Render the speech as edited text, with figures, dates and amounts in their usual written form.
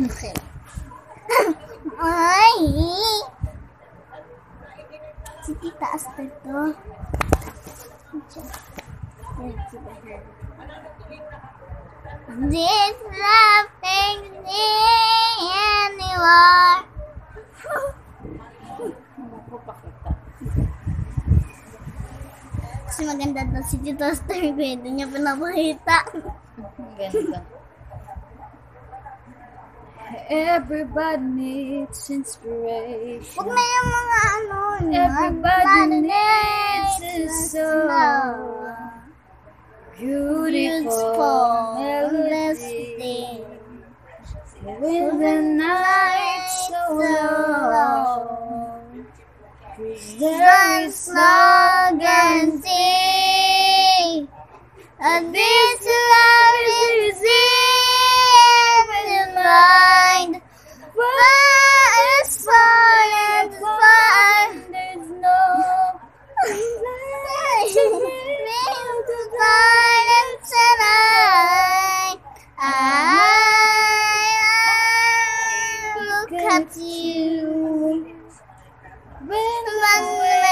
Okay. Ay! Sige, taas na to. This laughing anymore. Kasi maganda daw si Tito Star, pwede niya pinapakita. Ganda. Everybody needs inspiration. Huwag na yung mga ano. Everybody needs a soul. Beautiful melody. With the night so long. There is no guarantee. And this love is in mind. But it's far and far. There's no silence tonight. I look at you. when When